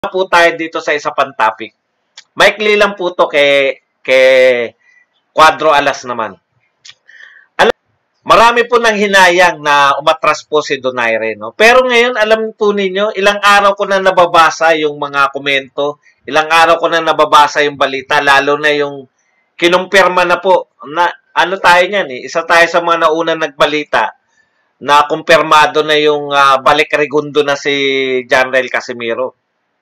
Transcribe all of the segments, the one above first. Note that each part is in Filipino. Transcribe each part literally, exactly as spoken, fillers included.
po tayo dito sa isa pang topic. Maikli lang po to kay, kay Cuadro Alas naman. Alam, marami po nang hinayang na umatras po si Donaire, no? Pero ngayon, alam po ninyo, ilang araw ko na nababasa yung mga komento, ilang araw ko na nababasa yung balita, lalo na yung kinumpirma na po, na ano tayo niyan eh, isa tayo sa mga naunang nagbalita na kumpirmado na yung uh, balik Regundo na si Janrel Casimiro.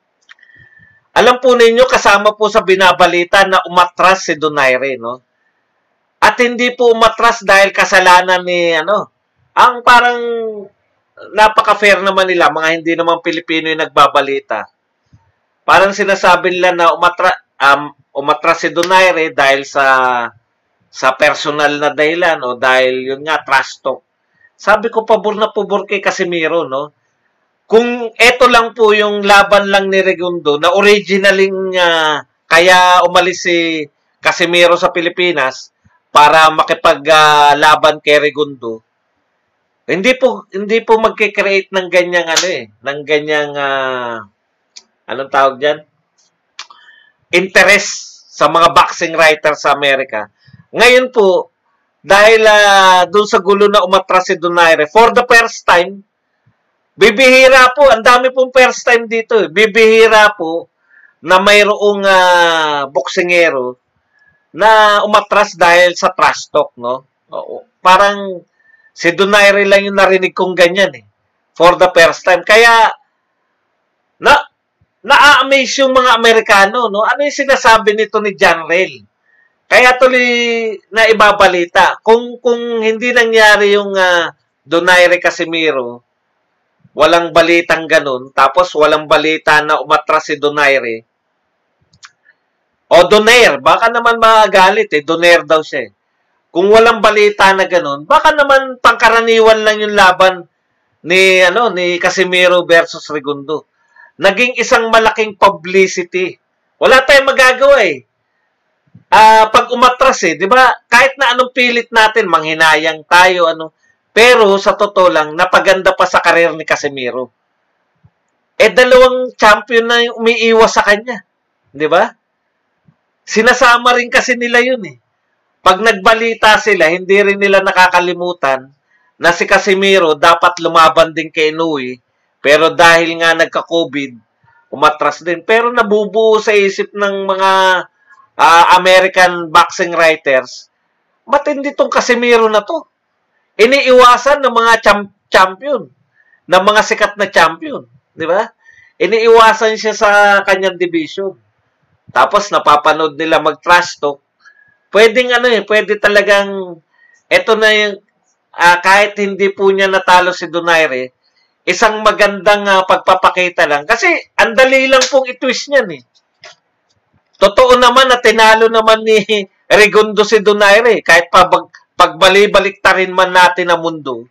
Alam po ninyo, kasama po sa binabalita na umatras si Donaire, no? At hindi po umatras dahil kasalanan ni, ano, ang parang napaka-fair naman nila, mga hindi naman Pilipino yung nagbabalita. Parang sinasabi nila na umatra, um, umatras si Donaire dahil sa sa personal na dahilan o dahil yun nga, trash talk. Sabi ko, pabor na pabor kay Casimiro, no? Kung eto lang po yung laban lang ni Regundo na originaling uh, kaya umalis si Casimiro sa Pilipinas para makipaglaban uh, kay Regundo, hindi po hindi po magke-create ng ganyang ano eh, ng ganyang uh, anong tawag diyan? Interest sa mga boxing writers sa Amerika. Ngayon po, dahil uh, doon sa gulo na umatras si Donaire, for the first time, bibihira po, ang dami pong first time dito, bibihira po na mayroong uh, boksingero na umatras dahil sa trash talk, no? Oo. Parang si Donaire lang yung narinig kong ganyan eh, for the first time. Kaya, na, na-amaze yung mga Amerikano, no? Ano yung sinasabi nito ni Janrel? Kaya tuloy na ibabalita. Kung kung hindi nangyari yung uh, Donaire Casimiro, walang balitang ganun, tapos walang balita na umatras si Donaire. O Donaire, baka naman magalit eh, Donaire daw siya eh. Kung walang balita na ganun, baka naman pangkaraniwan lang yung laban ni ano ni Casimiro versus Regundo. Naging isang malaking publicity. Wala tayong magagawa eh. Uh, pag umatras eh, di ba, kahit na anong pilit natin, manghinayang tayo, ano, pero sa totoo lang, napaganda pa sa karir ni Casimiro. Eh, dalawang champion na yung umiiwas sa kanya. Di ba? Sinasama rin kasi nila yun eh. Pag nagbalita sila, hindi rin nila nakakalimutan na si Casimiro dapat lumaban din kay Inoue, pero dahil nga nagka-COVID, umatras din. Pero nabubuo sa isip ng mga Uh, American boxing writers, matindi tong Casimiro na to. Iniiwasan ng mga champ champion, ng mga sikat na champion, di ba? Iniiwasan siya sa kanyang division. Tapos napapanood nila mag-trash talk. Pwedeng ano eh, pwede talagang eto na yung uh, kahit hindi po niya natalo si Donaire, isang magandang uh, pagpapakita lang kasi ang dali lang pong i-twist niyan eh. Totoo naman na tinalo naman ni Regundo si Donaire. Kahit pa pagbali-balik ta rin man natin ang mundo.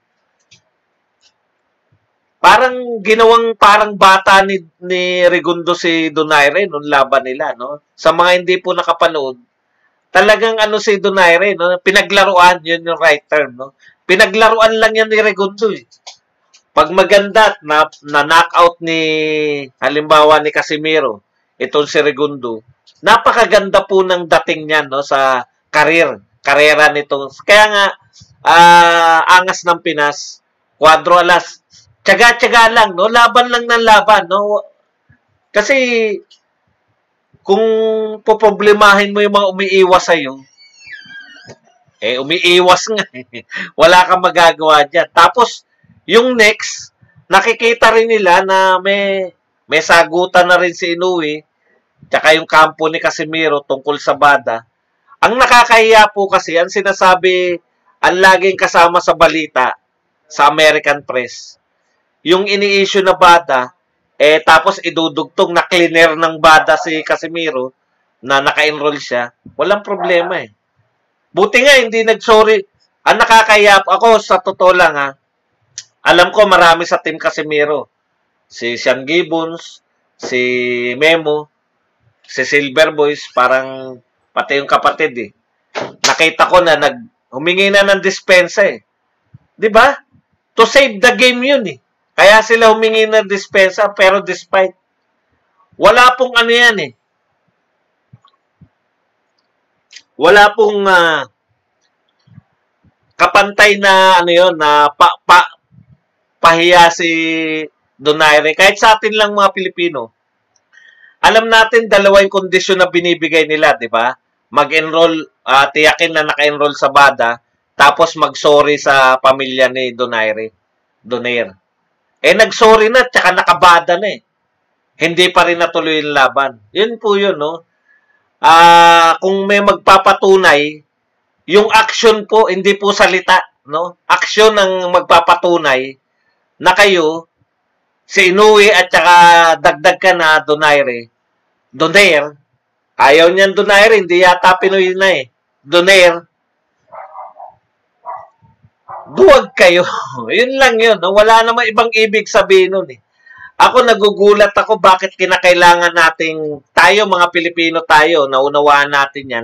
Parang ginawang parang bata ni, ni Regundo si Donaire noong laban nila. No? Sa mga hindi po nakapanood, talagang ano si Donaire, no? Pinaglaruan, yun yung right term. No? Pinaglaruan lang yan ni Regundo. Eh. Pag maganda na, na knockout ni, halimbawa ni Casimiro, itong si Regundo, napakaganda po ng dating niyan no sa karir, karera nito. Kaya nga uh, angas ng Pinas, Cuadro Alas. Tiyaga-tiyaga lang no, laban lang ng laban no. Kasi kung poproblemahin mo yung mga umiiwas sa iyo, eh umiiwas nga. Wala kang magagawa diyan. Tapos yung next, nakikita rin nila na may may sagutan na rin si Inoue. Tsaka yung kampo ni Casimiro tungkol sa Bada. Ang nakakahiya po kasi, ang sinasabi, ang laging kasama sa balita sa American press, yung ini-issue na Bada, eh tapos idudugtong na cleaner ng Bada si Casimiro na naka-enroll siya, walang problema eh. Buti nga, hindi nag-sorry. Ang nakakahiya po, ako sa totoo lang ha, alam ko marami sa team Casimiro. Si Sean Gibbons, si Memo, si Silver Boys, parang pati yung kapatid eh. Nakita ko na nag humingi na ng dispensa eh. 'Di ba? To save the game yun eh. Kaya sila humingi ng dispensa pero despite Wala pong ano yan eh. Wala pong uh, kapantay na ano yon na pa, pa, pahiya si Donaire. Kahit sa atin lang mga Pilipino. Alam natin dalawa yung kondisyon na binibigay nila, di ba? Mag-enroll, uh, tiyakin na naka-enroll sa B A D A, tapos mag-sorry sa pamilya ni Donaire. Donaire. Eh, nag-sorry na, tsaka nakabada na eh. Hindi pa rin natuloy yung laban. Yun po yun, no? Ah, uh, kung may magpapatunay, yung action po, hindi po salita, no? Action ang magpapatunay na kayo, si Inoue at saka dagdag ka na Donaire, Donaire, ayaw niyan Donaire, hindi yata Pinoy na eh. Donaire, duwag kayo. Yun lang yun. No? Wala namang ibang ibig sabihin nun eh. Ako nagugulat ako bakit kinakailangan nating tayo mga Pilipino tayo, naunawaan natin yan.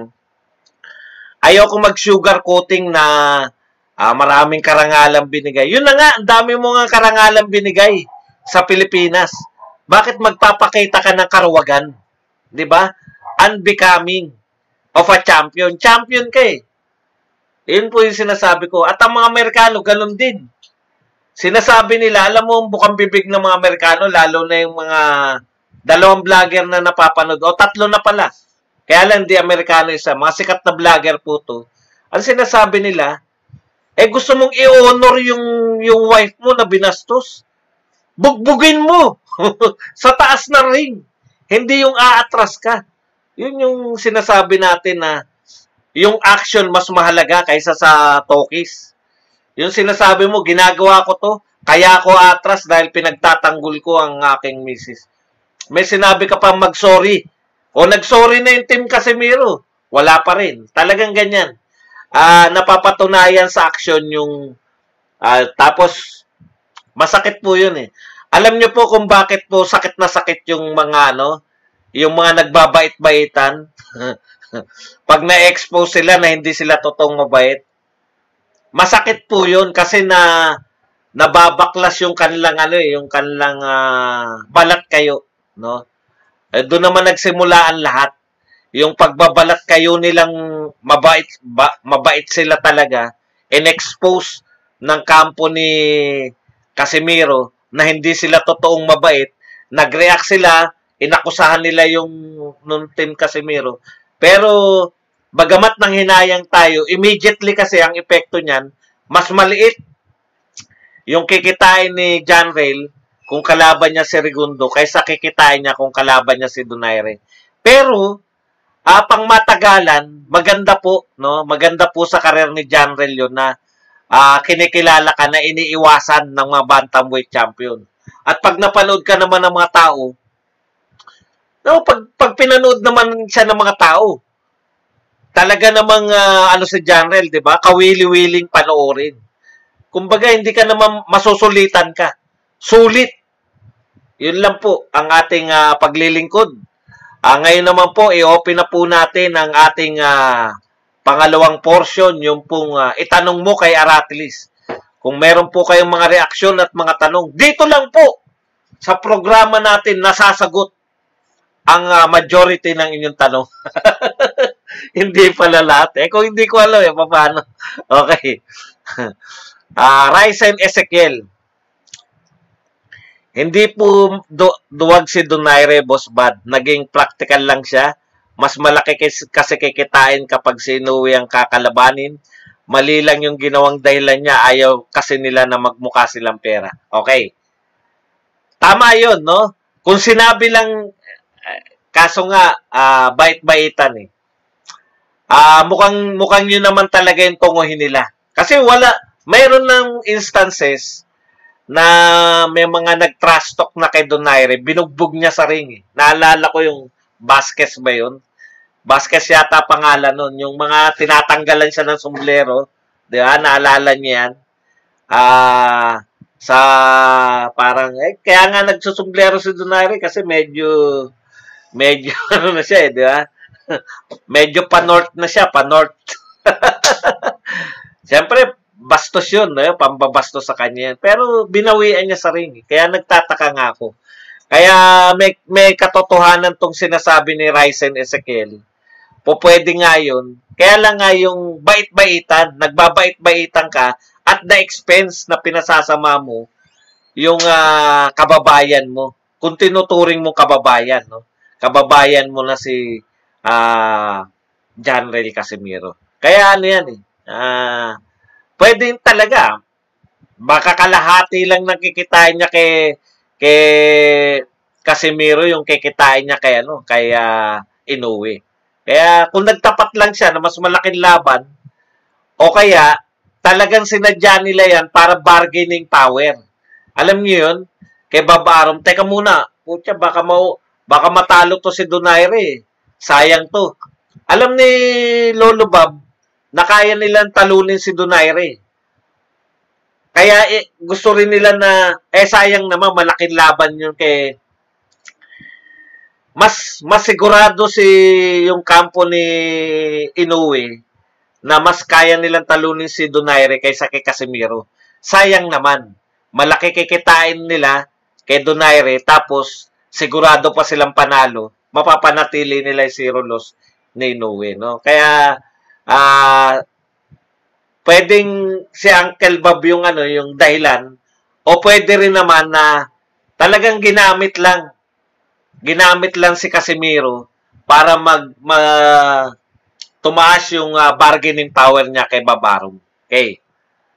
Ayaw ko mag-sugar coating na ah, maraming karangalang binigay. Yun na nga, ang dami mo nga karangalang binigay sa Pilipinas. Bakit magpapakita ka ng karawagan? 'Di ba? Unbecoming of a champion. Champion ka eh. Yun po yung sinasabi ko. At ang mga Amerikano, ganun din. Sinasabi nila, alam mo, bukang bibig ng mga Amerikano, lalo na yung mga dalawang vlogger na napapanood, o tatlo na pala. Kaya lang, di Amerikano isa. Mga sikat na vlogger po to. Ang sinasabi nila, eh gusto mong i-honor yung, yung wife mo na binastos. Bugbugin mo sa taas na ring. Hindi yung aatras ka. Yun yung sinasabi natin na yung action mas mahalaga kaysa sa talkies. Yung sinasabi mo, ginagawa ko to, kaya ako atras dahil pinagtatanggol ko ang aking misis. May sinabi ka pa mag-sorry. O nag-sorry na yung Team Casimiro. Wala pa rin. Talagang ganyan. Uh, napapatunayan sa action yung uh, tapos masakit po yun eh. Alam nyo po kung bakit po sakit na sakit yung mga ano, yung mga nagbabait-baitan. Pag na-expose sila na hindi sila totoong mabait, masakit po yun kasi na nababaklas yung kanilang ano eh, yung kanilang uh, balat kayo, no? Eh, doon naman nagsimula ang lahat. Yung pagbabalat kayo nilang mabait, ba, mabait sila talaga, in-expose ng kampo ni Casimiro na hindi sila totoong mabait, nag-react sila, inakusahan nila yung nung Team Casimiro. Pero, bagamat nang hinayang tayo, immediately kasi ang epekto niyan, mas maliit yung kikitain ni John Rail kung kalaban niya si Segundo kaysa kikitain niya kung kalaban niya si Donaire. Pero, ah, pang matagalan, maganda po, no? Maganda po sa karir ni John Rail yun na ah, kinikilala ka na iniiwasan ng mga bantamweight champion. At pag napanood ka naman ng mga tao, no, pag, pag pinanood naman siya ng mga tao, talaga namang uh, ano si John Rail, di ba? Kawili-wiling panoorin. Kumbaga, hindi ka naman masusulitan ka. Sulit. Yun lang po ang ating uh, paglilingkod. Uh, ngayon naman po, i-open na po natin ang ating uh, pangalawang portion, yung pong uh, itanong mo kay Aratilis. Kung meron po kayong mga reaksyon at mga tanong, dito lang po sa programa natin nasasagot ang uh, majority ng inyong tanong. Hindi pala lahat. Eh, kung hindi ko alam, eh, paano? Okay. uh, Ryzen Ezekiel. Hindi po du duwag si Donaire, Boss Bad. Naging practical lang siya. Mas malaki kasi kikitain kapag si Inoue ang kakalabanin. Mali lang yung ginawang dahilan niya. Ayaw kasi nila na magmukha silang pera. Okay. Tama yun, no? Kung sinabi lang, kaso nga, uh, bait-baitan eh. Uh, mukhang, mukhang yun naman talaga yung tunguhin nila. Kasi wala, mayroon ng instances na may mga nag-trash talk na kay Donaire, binugbog niya sa ring eh. Naalala ko yung Vasquez ba yun? Vasquez yata pangalan nun. Yung mga tinatanggalan siya ng sombrero. Di ba? Naalala niya yan. Ah... Uh, sa parang, eh, kaya nga nagsusumblero si Donaire kasi medyo, medyo, ano na siya eh, di ba? Medyo pa-north na siya, pa-north. Siyempre, bastos yun, eh, pambabastos sa kanya. Pero binawian niya sa ring. Kaya nagtataka nga ako. Kaya may, may katotohanan tong sinasabi ni Ryzen Ezekiel. Po pwede nga yun. Kaya lang nga yung bait-baitan, nagbabait-baitan ka at the expense na pinasasama mo yung uh, kababayan mo. Kung tinuturing mo kababayan, no? Kababayan mo na si uh, John Rel Casimiro. Kaya ano yan eh. Uh, pwede talaga. Baka kalahati lang nakikitain niya kay kay Casimiro yung kikitain niya kay ano, kay uh, Inoue. Kaya kung nagtapat lang siya na mas malaking laban o kaya talagang sinadya nila yan para bargaining power. Alam niyo yun? Kay Babarom, teka muna, putya, baka mau baka matalo to si Donaire. Sayang to. Alam ni Lolo Bob na kaya nilang talunin si Donaire. Kaya eh, gusto rin nila na, eh sayang naman, malaking laban yun kay, mas, mas sigurado si yung kampo ni Inoue na mas kaya nilang talunin si Donaire kaysa kay Casimiro. Sayang naman, malaki kikitain nila kay Donaire, tapos sigurado pa silang panalo, mapapanatili nila yung zero loss ni Inoue, no? Kaya, ah, uh, pwedeng si Uncle Bob yung ano, yung dahilan, o pwede rin naman na talagang ginamit lang, ginamit lang si Casimiro para mag, mag tumaas yung uh, bargaining power niya kay Babarom. Okay.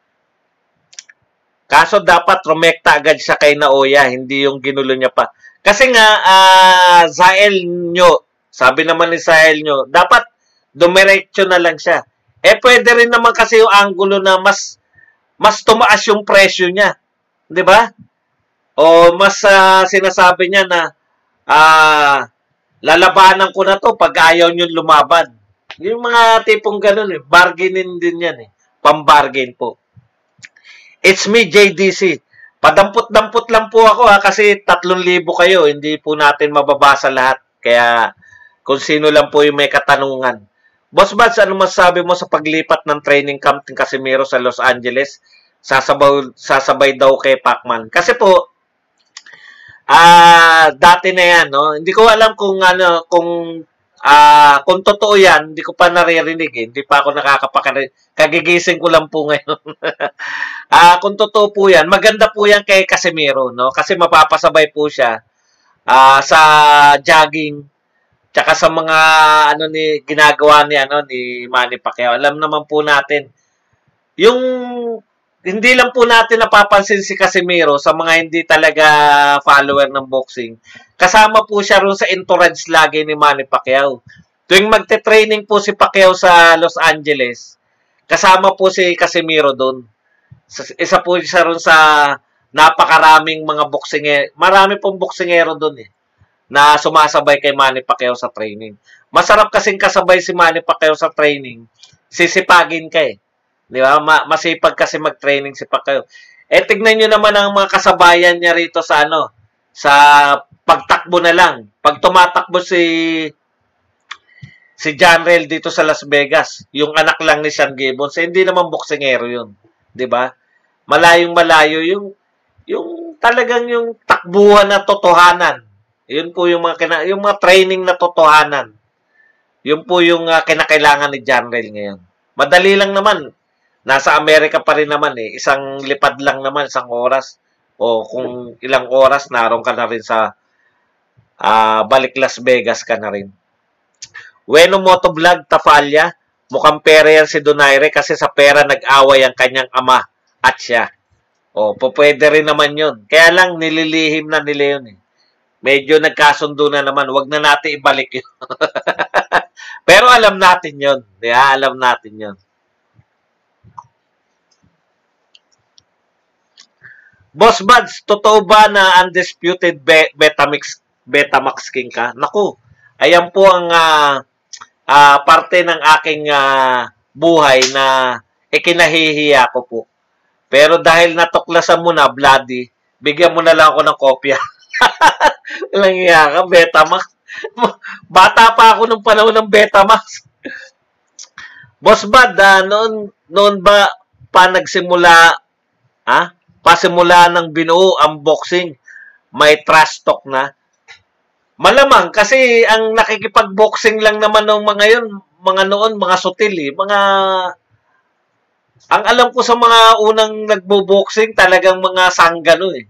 Kaso dapat rumekta agad siya kay Naoya, hindi yung ginulo niya pa. Kasi nga, uh, Zael nyo, sabi naman ni Zael nyo, dapat dumiretso na lang siya. Eh, pwede rin naman kasi yung angulo na mas mas tumaas yung presyo niya. Di ba? O mas uh, sinasabi niya na uh, lalabanan ko na to pag ayaw nyo lumaban. Yung mga tipong ganun eh. Bargaining din yan eh. Pambargain po. It's me, J D C. Padampot-dampot lang po ako ha, kasi tatlong libo kayo. Hindi po natin mababasa lahat. Kaya kung sino lang po yung may katanungan. Boss Bads, ano masasabi mo sa paglipat ng training camp ng Casimiro sa Los Angeles? Sasabay, sasabay daw kay Pacman. Kasi po, ah, uh, dati na yan, no? Hindi ko alam kung ano, kung ah, uh, kung totoo yan, hindi ko pa naririnig eh. Hindi pa ako nakakapakarinig. Kagigising ko lang po ngayon. Ah, uh, kung totoo po yan, maganda po yan kay Casimiro, no? Kasi mapapasabay po siya ah, uh, sa jogging. Tsaka sa mga ano ni ginagawa ni ano ni Manny Pacquiao. Alam naman po natin yung hindi lang po natin napapansin si Casimiro sa mga hindi talaga follower ng boxing. Kasama po siya roon sa entourage lagi ni Manny Pacquiao. Tuwing magte-training po si Pacquiao sa Los Angeles, kasama po si Casimiro doon. Isa po siya roon sa napakaraming mga boxingero. Marami pong boxingero doon eh, na sumasabay kay Manny Pacquiao sa training. Masarap kasing kasabay si Manny Pacquiao sa training. Sisipagin ka eh. Di ba? Ma masipag kasi mag-training si Pacquiao. Eh, tignan nyo naman ang mga kasabayan niya rito sa ano, sa pagtakbo na lang. Pag tumatakbo si si John Rel dito sa Las Vegas, yung anak lang ni Sean Gibbons, eh, hindi naman boksingero yun. Di ba? Malayong malayo yung yung talagang yung takbuhan na totohanan. Yun po yung mga, kina, yung mga training na totohanan. Yun po yung uh, kinakailangan ni John Rel ngayon. Madali lang naman. Nasa Amerika pa rin naman eh. Isang lipad lang naman, isang oras. O kung ilang oras, naroon ka na rin sa uh, balik Las Vegas ka na rin. Weno Motovlog, Tafalya. Mukhang pera yan si Donaire kasi sa pera nag-away ang kanyang ama at siya. O, pwede rin naman yun. Kaya lang nililihim na nila yun eh. Medyo nagkasundo na naman. Huwag na natin ibalik yun. Pero alam natin yun. Yeah, alam natin yun. Boss Buds, totoo ba na undisputed be Betamax, Betamax King ka? Naku, ayan po ang uh, uh, parte ng aking uh, buhay na ikinahihiya ko po. Pero dahil natuklasan mo na, bloody, bigyan mo na lang ako ng kopya. Walang iya ka, Betamax. Bata pa ako nung panahon ng Betamax. Boss Bad, uh, noon, noon ba pa nagsimula, ha? Pasimula ng binuo ang boxing? may trash talk na. Malamang kasi ang nakikipag-boxing lang naman ng mga yun, mga noon, mga sutil eh. Mga, ang alam ko sa mga unang nagbo-boxing, talagang mga sanggano eh.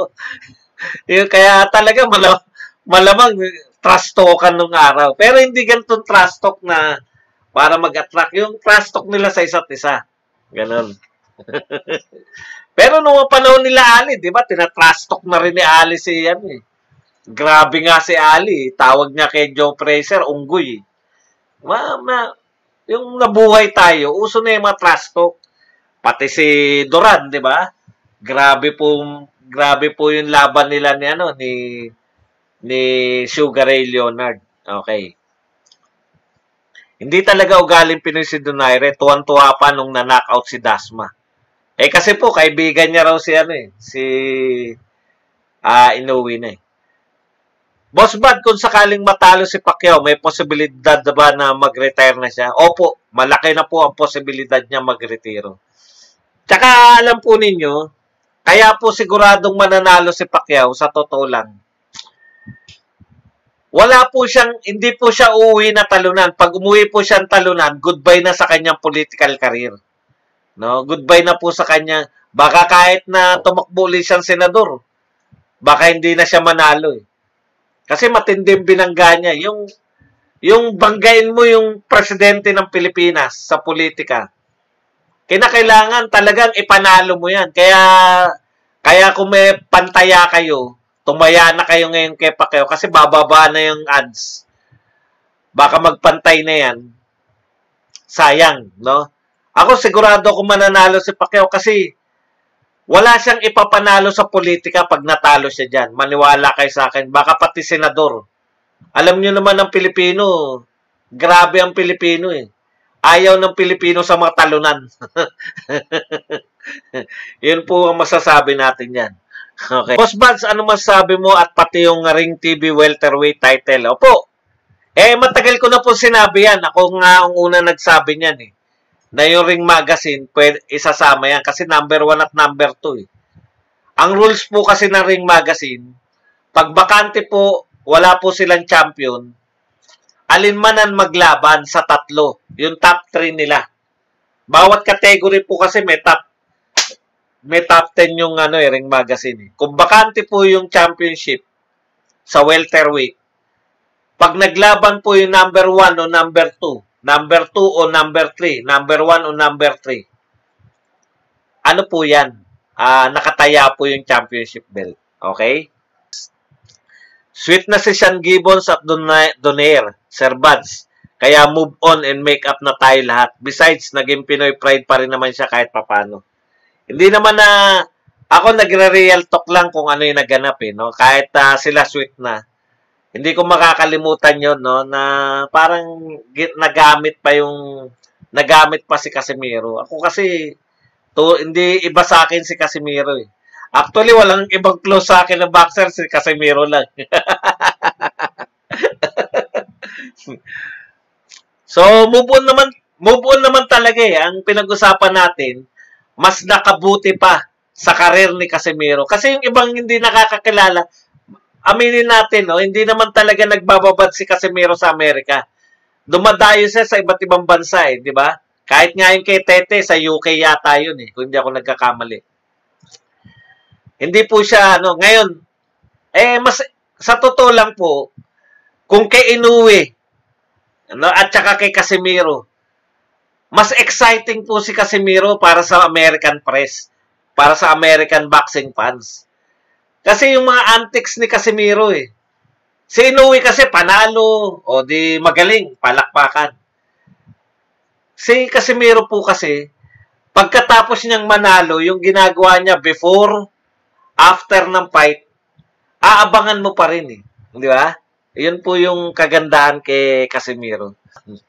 Kaya talaga malamang, malamang trash talkan nung araw. Pero hindi ganitong trash talk na para mag-attract. Yung trash talk nila sa isa't isa. Ganon. Pero nung panahon nila Ali, di ba, tina-trash talk na rin ni Ali si yan eh. Grabe nga si Ali. Tawag niya kay Joe Frazier, unggoy. Ma, ma, yung nabuhay tayo, uso na yung mga trash talk. Pati si Duran, di ba? Grabe po, grabe po yung laban nila ni ano ni ni Sugar Ray Leonard. Okay. Hindi talaga ugaling Pinoy si Donaire. Tuwan-tuwa pa nung na-knockout si Dasma. Eh kasi po kaibigan niya raw si ano eh, si ah uh, Inoue na eh. Boss Bad, kung sakaling matalo si Pacquiao, may posibilidad ba na mag-retire na siya? Opo, malaki na po ang posibilidad niya mag-retiro. Tsaka alam po ninyo, kaya po siguradong mananalo si Pacquiao sa totoo lang. Wala po siyang, hindi po siya uuwi na talunan. Pag umuwi po siyang talunan, goodbye na sa kanyang political career. No, goodbye na po sa kanya. Baka kahit na tumakbo ulit siyang senador, baka hindi na siya manalo eh. Kasi matinding binangga niya. Yung, yung banggain mo yung presidente ng Pilipinas sa politika, kinakailangan talagang ipanalo mo yan. Kaya, kaya kung may pantaya kayo, tumaya na kayo ngayon kay Pacquiao kasi bababa na yung ads. Baka magpantay na yan. Sayang, no? Ako sigurado kung mananalo si Pacquiao kasi wala siyang ipapanalo sa politika pag natalo siya dyan. Maniwala kayo sa akin. Baka pati senador. Alam nyo naman ang Pilipino, grabe ang Pilipino eh. Ayaw ng Pilipino sa mga talunan. Yun po ang masasabi natin yan. Okay. Boss Bads, ano masasabi mo at pati yung Ring T V welterweight title? Opo. Eh, matagal ko na po sinabi yan. Ako nga ang una nagsabi niyan eh. Na yung Ring Magazine, pwede, isasama yan. Kasi number one at number two eh. Ang rules po kasi ng Ring Magazine, pag bakante po, wala po silang champion, alinmanan maglaban sa tatlo. Yung top three nila. Bawat category po kasi may top may top ten yung ano eh, Ring Magazine eh. Kung bakante po yung championship sa welterweight, pag naglaban po yung number one o number two, number two o number three, number one o number three, ano po yan? Uh, nakataya po yung championship belt. Okay? Sweet na si Sean Gibbons at Donaire, Sir Buds. Kaya move on and make up na tayo lahat. Besides, naging Pinoy pride pa rin naman siya kahit papano. Hindi naman na, ako nagre-real talk lang kung ano yung naganap eh, no? Kahit uh, sila sweet na. Hindi ko makakalimutan yon no, na parang nagamit pa yung, nagamit pa si Casimiro. Ako kasi, to, hindi iba sa akin si Casimiro eh. Actually, walang ibang close sa akin na boxer, si Casimiro lang. So, move on naman, move on naman talaga eh. Ang pinag-usapan natin, mas nakabuti pa sa karir ni Casimiro. Kasi yung ibang hindi nakakakilala, aminin natin, no, hindi naman talaga nagbababad si Casimiro sa Amerika. Dumadayo siya sa iba't ibang bansa eh, di ba? Kahit nga yung kay Tete, sa U K yata yun eh, kung hindi ako nagkakamali. Hindi po siya, ano, ngayon, eh, mas, sa totoo lang po, kung kay Inoue, ano, at saka kay Casimiro, mas exciting po si Casimiro para sa American press, para sa American boxing fans. Kasi yung mga antics ni Casimiro eh. Si Inoue kasi panalo, o di magaling, palakpakan. Si Casimiro po kasi, pagkatapos niyang manalo, yung ginagawa niya before, after ng fight, aabangan mo pa rin eh. Di ba? Yun po yung kagandahan kay Casimiro.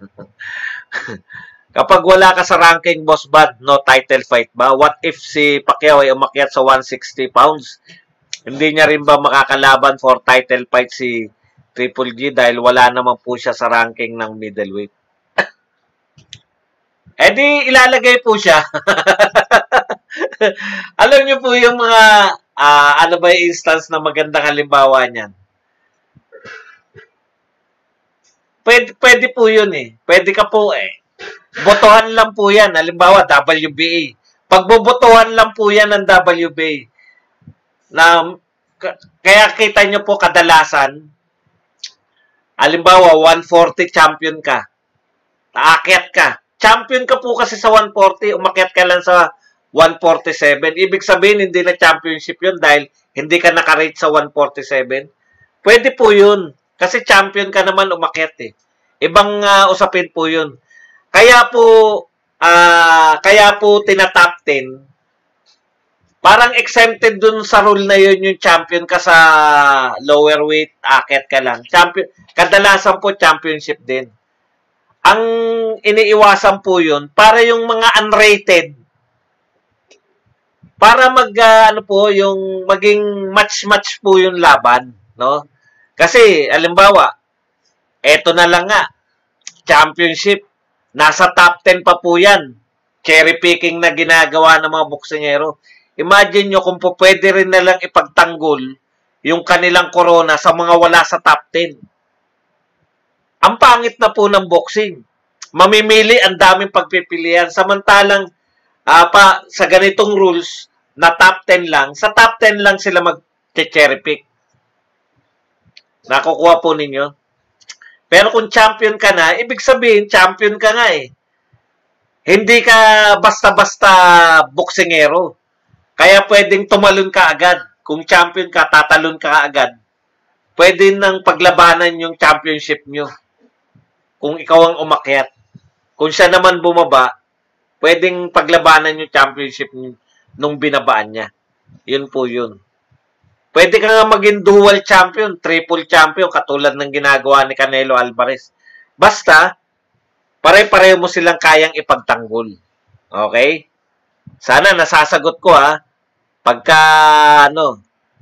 Kapag wala ka sa ranking, Boss Bad, no title fight ba? What if si Pacquiao ay umakyat sa one sixty pounds? Hindi niya rin ba makakalaban for title fight si Triple G dahil wala naman po siya sa ranking ng middleweight? Eh di, ilalagay po siya. Alam niyo po yung mga ah, ano ba yung instance na magandang halimbawa niyan? Pwede, pwede po yun eh. Pwede ka po eh. Botohan lang po yan. Halimbawa, W B A. Pagbobotohan lang po yan ng W B A. Na, kaya kita nyo po kadalasan, halimbawa, one forty champion ka. Aakyat ka. Champion ka po kasi sa one forty, umakyat ka lang sa one forty-seven. Ibig sabihin, hindi na championship yun dahil hindi ka nakarate sa one forty-seven. Pwede po yun. Kasi champion ka naman umakyat eh. Ibang uh, usapin po yun. Kaya po, uh, kaya po tina-top ten, parang exempted dun sa rule na yun yung champion ka sa lower weight, akyat ka lang. Champion, kadalasan po championship din. Ang iniiwasan po yun, para yung mga unrated, para mag, uh, ano po, yung maging match-match po yung laban, no? Kasi, alimbawa, eto na lang nga, championship, nasa top ten pa po yan. Cherry picking na ginagawa ng mga boksingero. Imagine nyo kung po pwede rin na lang ipagtanggol yung kanilang corona sa mga wala sa top ten. Ang pangit na po ng boxing. Mamimili, ang daming pagpipilian. Samantalang, uh, pa, sa ganitong rules, na top ten lang, sa top ten lang sila mag-cherry pick. Nakukuha po ninyo. Pero kung champion ka na, ibig sabihin, champion ka nga eh. Hindi ka basta-basta boksingero. Kaya pwedeng tumalon ka agad. Kung champion ka, tatalon ka agad. Pwede nang paglabanan yung championship nyo. Kung ikaw ang umakyat. Kung siya naman bumaba, pwedeng paglabanan yung championship nung binabaan niya. Yun po yun. Pwede ka nga maging dual champion, triple champion, katulad ng ginagawa ni Canelo Alvarez. Basta, pare-pareho mo silang kayang ipagtanggol. Okay? Sana nasasagot ko ha. Pagka, ano,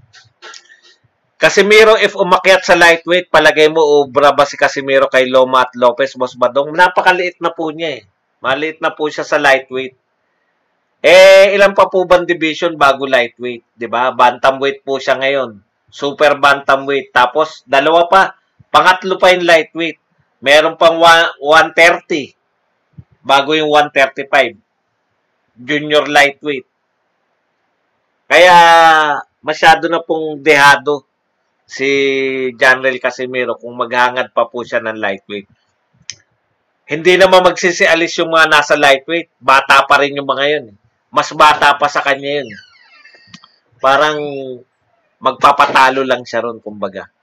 Casimiro, if umakyat sa lightweight, palagay mo, ubra ba si Casimiro kay Loma at Lopez, Boss Badong? Napakaliit na po niya eh. Maliit na po siya sa lightweight. Eh, ilan pa po bang division bago lightweight? Diba? Bantamweight po siya ngayon. Super bantamweight. Tapos, dalawa pa. Pangatlo pa yung lightweight. Meron pang one thirty. Bago yung one thirty-five. Junior lightweight. Kaya, masyado na pong dehado si Janrel Casimiro kung maghangad pa po siya ng lightweight. Hindi naman magsisialis yung mga nasa lightweight. Bata pa rin yung mga yun. Mas bata pa sa kanya yun. Parang magpapatalo lang siya ron, kumbaga.